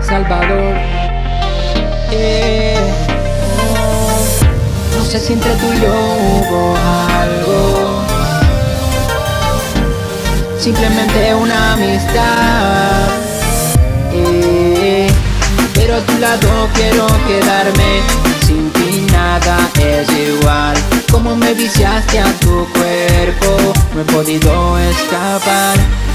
Salvador. No sé si entre tú y yo hubo algo, simplemente una amistad. Pero a tu lado quiero quedarme, sin ti nada es igual. Como me viciaste a tu cuerpo, no he podido escapar.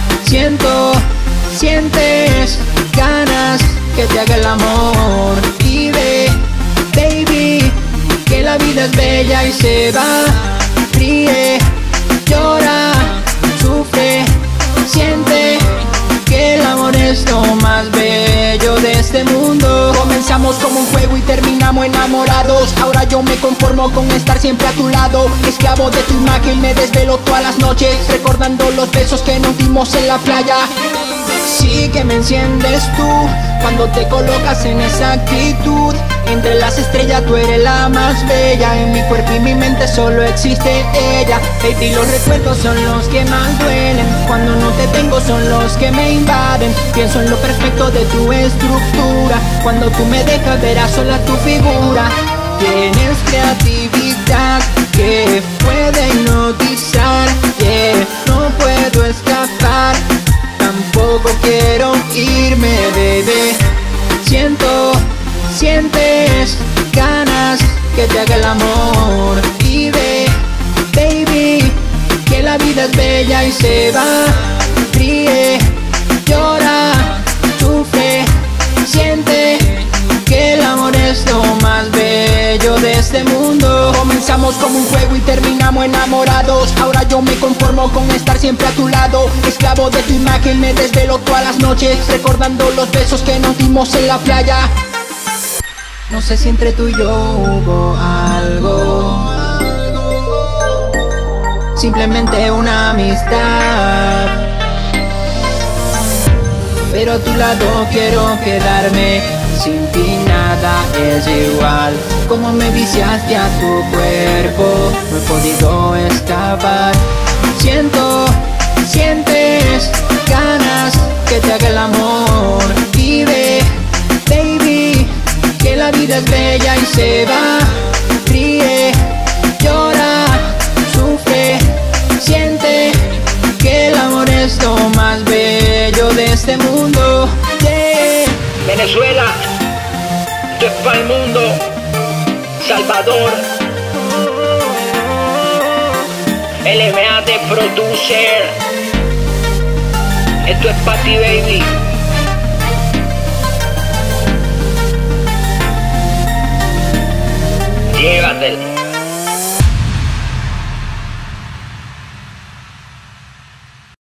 Sientes ganas que te haga el amor. Vive, baby, que la vida es bella y se va. Ríe, llora, sufre, siente que el amor es lo más bello de este mundo. Comenzamos como un juego y terminamos enamorados. Ahora yo me conformo con estar siempre a tu lado. Esclavo de tu imagen, me desvelo todas las noches, recordando los besos que nos dimos en la playa. Sí que me enciendes tú cuando te colocas en esa actitud. Entre las estrellas tú eres la más bella. En mi cuerpo y mi mente solo existe ella. Baby, los recuerdos son los que más duelen. Cuando no te tengo son los que me invaden. Pienso en lo perfecto de tu estructura. Cuando tú me dejas ver a sola tu figura. Tienes creatividad que puede hipnotizar. No puedo escapar, tampoco quiero irme, bebé. Sientes ganas que te haga el amor. Vive, baby, que la vida es bella y se va. Ríe, llora, sufre, siente que el amor es lo más bello de este mundo. Comenzamos como un juego y terminamos enamorados. Ahora yo me conformo con estar siempre a tu lado. Esclavo de tu imagen, me desvelo todas las noches, recordando los besos que nos dimos en la playa. No sé si entre tú y yo hubo algo, simplemente una amistad. Pero a tu lado quiero quedarme, sin ti nada es igual. Como me viciaste a tu cuerpo, no he podido escapar. Sientes ganas que te haga el amor. Vive, baby, que la vida es bella y se va. Ríe, llora, sufre, siente que el amor es lo más bello de este mundo. Venezuela, esto es para el mundo. Salvador, LMA de producer. Esto es para ti, baby. Llévatelo.